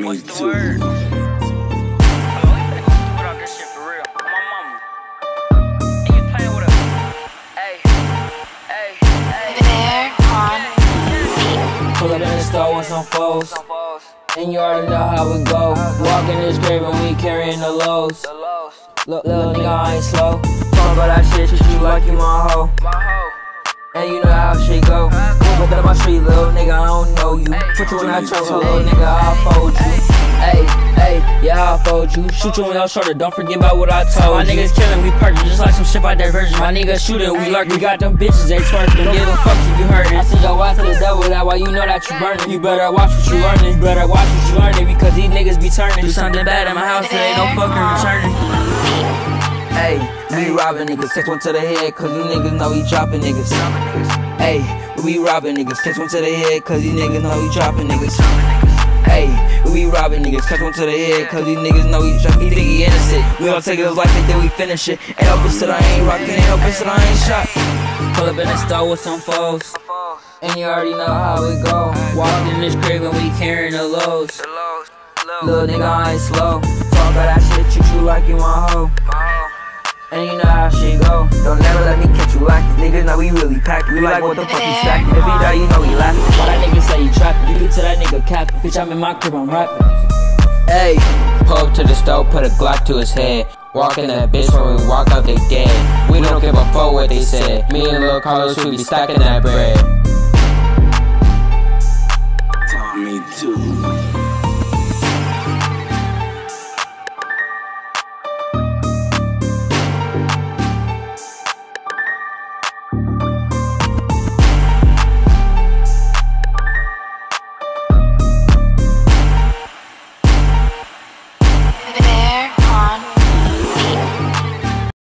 Me too. Pull up in the store with some foes, and you already know how it go. Walk in this grave and we carrying the lows. Little nigga, I ain't slow. Talk about that shit, treat you like you my hoe. And you know how shit go. Look at my street, little nigga, I don't know you. Put you in that trunk, so little nigga, I'll fold you. Ayy, yeah, I'll fold you. Shoot you on your shoulder, don't forget about what I told you. My niggas killing, we purging, just like some shit by diversion. My niggas shooting, we lurking. We got them bitches, they twerking. Don't give a fuck if you hurtin'. I send your ass to the devil, that's why you know that you burning. You better watch what you learning. You better watch what you learning, because these niggas be turning. Do something bad in my house, there ain't no fucking returning. Ayy, we robbing niggas, catch one to the head, cause you niggas know he dropping niggas. Ayy, we robbing niggas, catch one to the head, cause these niggas know he dropping niggas. Ayy, we robbing niggas, catch one to the head, cause these niggas know he dropping. He think he innocent, we gon' take his life and then we finish it. Ain't no bitch that I ain't rockin', ain't no bitch that I ain't shot. Pull up in the store with some foes, and you already know how it go. Walk in this crib and we carrying the lows. Little nigga, I ain't slow. Talk about that shit, treat you like you my hoe. And you know how shit go. Don't never let me catch you lacking. Niggas know we really packin'. We like what the fuck he stacking. If he die, you know he laughing. Why that nigga say he trappin'? You get to that nigga capping. Bitch, I'm in my crib, I'm rapping. Ayy, pull up to the stove, put a Glock to his head. Walk in that bitch when we walk out, they dead. We don't give a fuck what they said. Me and Lil Carlos, we be stacking that bread. Me too.